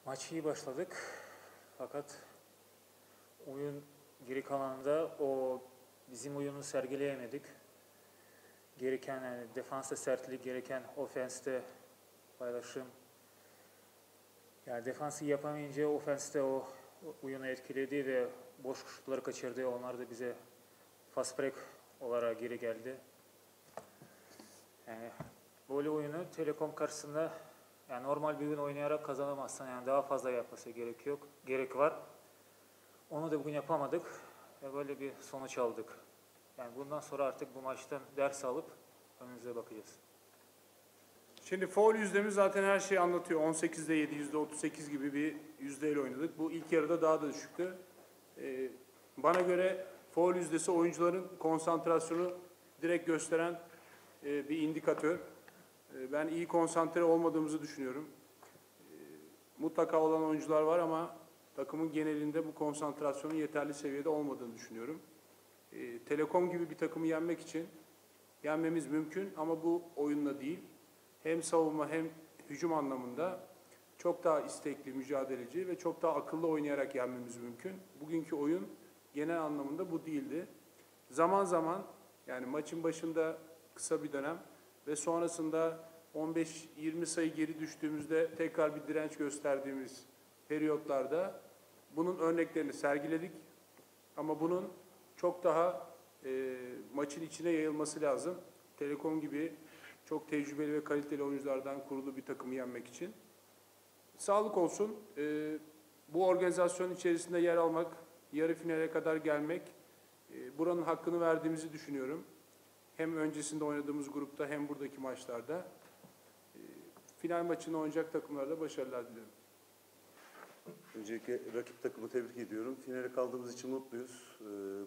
Maçı iyi başladık. Fakat oyun geri kalanında o bizim oyunu sergileyemedik. Gereken yani defansta sertlik, gereken ofenste paylaşım. Yani defansı yapamayınca ofenste o oyunu etkiledi ve boş şutları kaçırdı. Onlar da bize fast break olarak geri geldi. Yani böyle oyunu Telekom karşısında yani normal bir oyun oynayarak kazanamazsan yani daha fazla yapması gerek var. Onu da bugün yapamadık ve böyle bir sonuç aldık. Yani bundan sonra artık bu maçtan ders alıp önümüze bakacağız. Şimdi faul yüzdemiz zaten her şeyi anlatıyor. 18'de 7, %38 gibi bir yüzdeyle oynadık. Bu ilk yarıda daha da düşüktü. Bana göre faul yüzdesi oyuncuların konsantrasyonu direkt gösteren bir indikatör. Ben iyi konsantre olmadığımızı düşünüyorum. Mutlaka olan oyuncular var ama takımın genelinde bu konsantrasyonun yeterli seviyede olmadığını düşünüyorum. Telekom gibi bir takımı yenmek için yenmemiz mümkün ama bu oyunla değil. Hem savunma hem hücum anlamında çok daha istekli, mücadeleci ve çok daha akıllı oynayarak yenmemiz mümkün. Bugünkü oyun genel anlamında bu değildi. Zaman zaman yani maçın başında kısa bir dönem ve sonrasında 15-20 sayı geri düştüğümüzde tekrar bir direnç gösterdiğimiz periyotlarda bunun örneklerini sergiledik. Ama bunun çok daha maçın içine yayılması lazım. Telekom gibi çok tecrübeli ve kaliteli oyunculardan kurulu bir takımı yenmek için. Sağlık olsun. Bu organizasyonun içerisinde yer almak, yarı finale kadar gelmek, buranın hakkını verdiğimizi düşünüyorum. Hem öncesinde oynadığımız grupta hem buradaki maçlarda. Final maçını oynayacak takımlarda başarılar diliyorum. Öncelikle rakip takımı tebrik ediyorum. Finale kaldığımız için mutluyuz.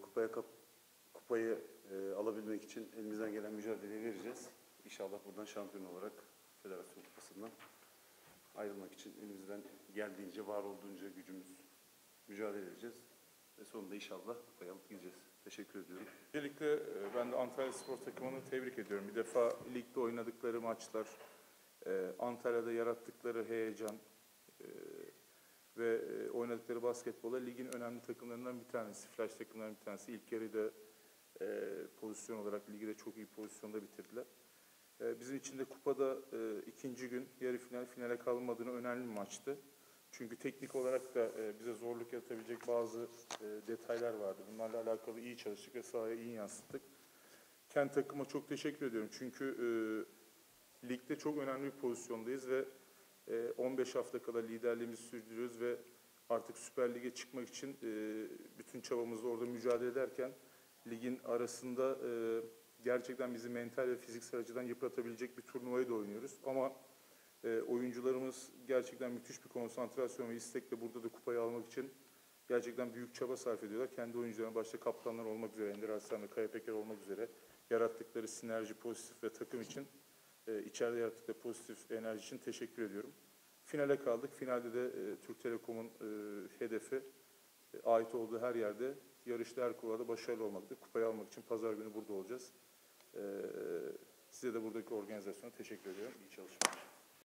Kupayı alabilmek için elimizden gelen mücadeleyi vereceğiz. İnşallah buradan şampiyon olarak Federasyon Kupası'ndan ayrılmak için elimizden geldiğince, var olduğunca gücümüz mücadele edeceğiz. Ve sonunda inşallah kupayı alıp gideceğiz. Teşekkür ediyorum. Öncelikle ben de Antalya Spor takımını tebrik ediyorum. Bir defa ligde oynadıkları maçlar, Antalya'da yarattıkları heyecan ve oynadıkları basketbola ligin önemli takımlarından bir tanesi, flash takımlarından bir tanesi. İlk yarıda pozisyon olarak ligi de çok iyi pozisyonda bitirdiler. Bizim için de kupada ikinci gün yarı finale kalmadığını önemli bir maçtı. Çünkü teknik olarak da bize zorluk yaratabilecek bazı detaylar vardı. Bunlarla alakalı iyi çalıştık ve sahaya iyi yansıttık. Kent takıma çok teşekkür ediyorum. Çünkü ligde çok önemli bir pozisyondayız ve 15 hafta kadar liderliğimizi sürdürüyoruz ve artık Süper Lig'e çıkmak için bütün çabamızla orada mücadele ederken ligin arasında gerçekten bizi mental ve fiziksel açıdan yıpratabilecek bir turnuvayı da oynuyoruz. Ama oyuncularımız gerçekten müthiş bir konsantrasyon ve istekle burada da kupayı almak için gerçekten büyük çaba sarf ediyorlar. Kendi oyuncularına başta kaptanlar olmak üzere, Ender Arslan ve Kaya Peker olmak üzere yarattıkları sinerji, pozitif ve takım için içeride yarattıkları pozitif enerji için teşekkür ediyorum. Finale kaldık. Finalde de Türk Telekom'un hedefi ait olduğu her yerde yarışta her kulvarda başarılı olmaktır. Kupayı almak için pazar günü burada olacağız. Size de buradaki organizasyona teşekkür ediyorum. İyi çalışmalar.